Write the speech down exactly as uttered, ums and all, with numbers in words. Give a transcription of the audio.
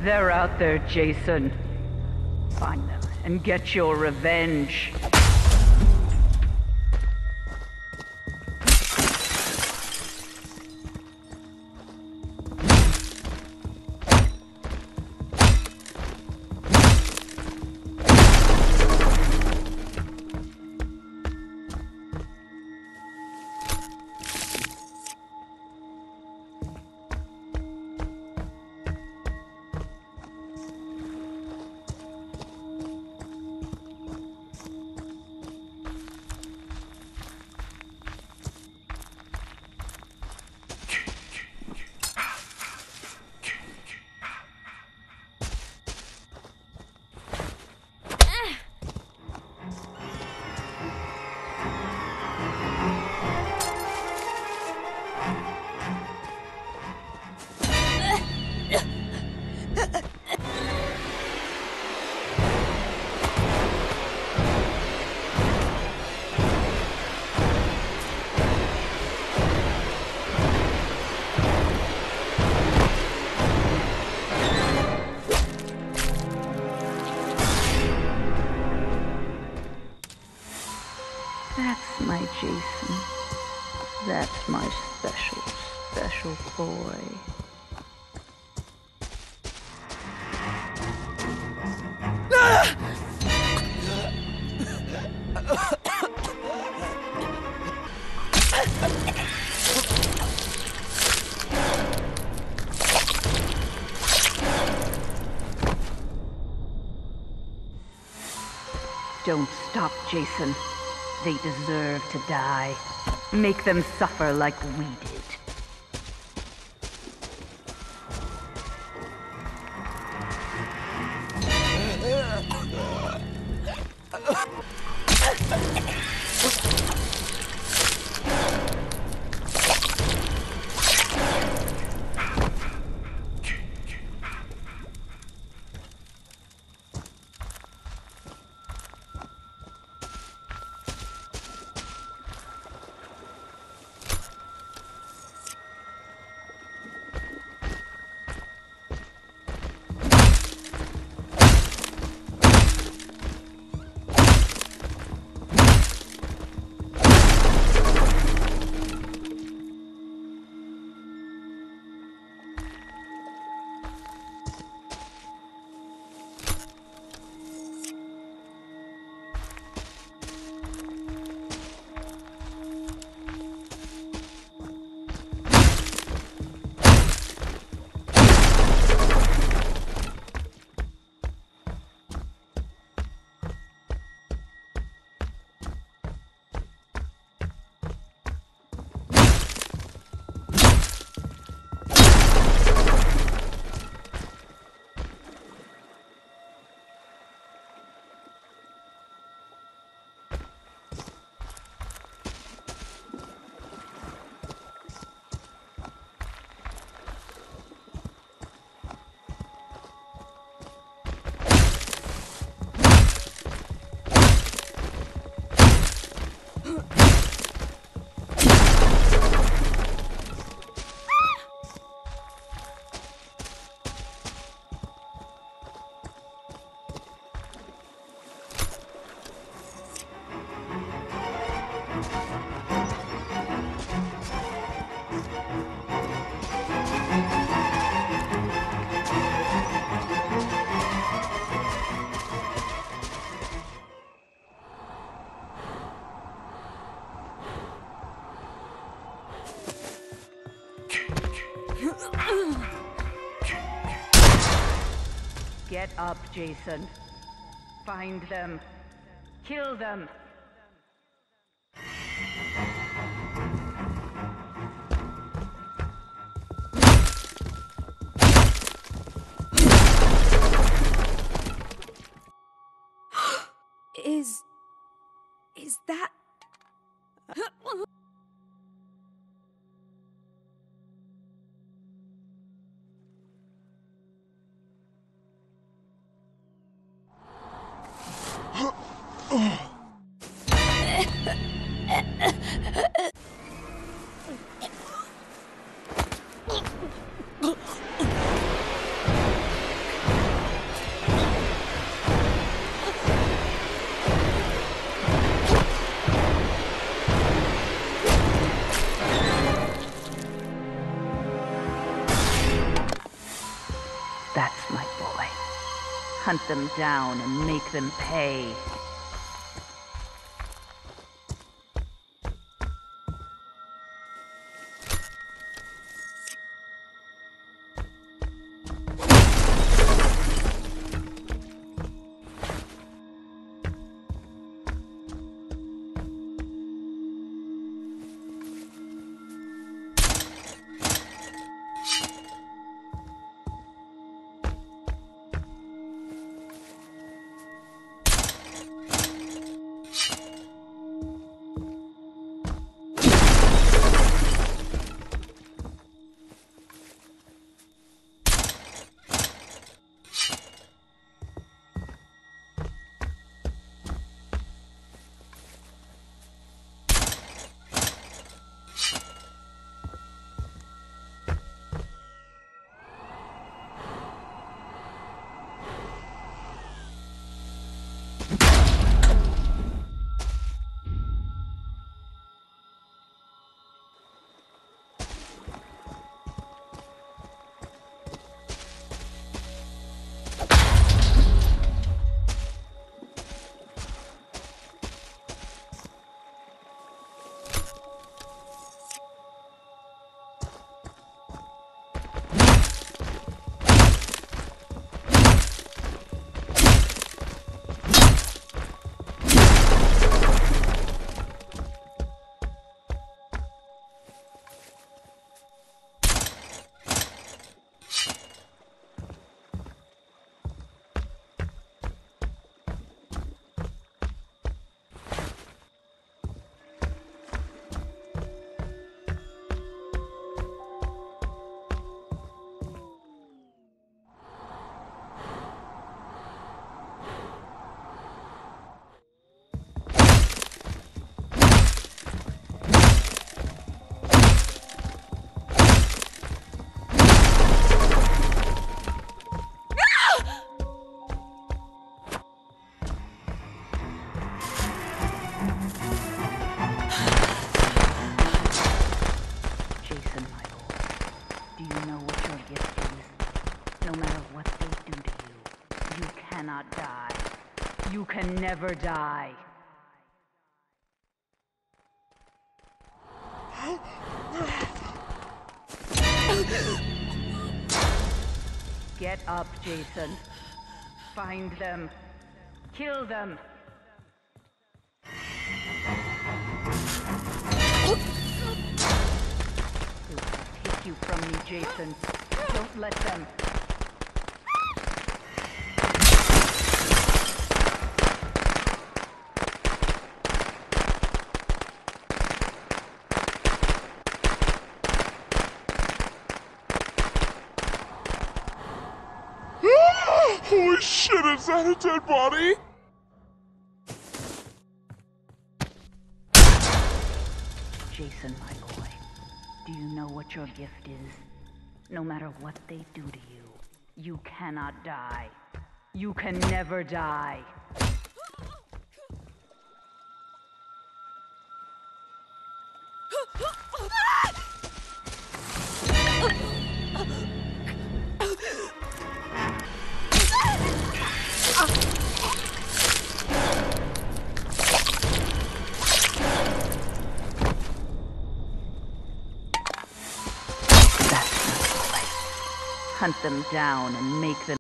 They're out there, Jason. Find them and get your revenge. That's my Jason. That's my special, special boy. Don't stop, Jason. They deserve to die. Make them suffer like we did. Get up, Jason. Find them. Kill them. Is... is that... boy. Hunt them down and make them pay. Cannot die. You can never die. Get up, Jason. Find them. Kill them. They'll take you from me, Jason. Don't let them. Holy shit, is that a dead body? Jason, my boy, do you know what your gift is? No matter what they do to you, you cannot die. You can never die. Hunt them down and make them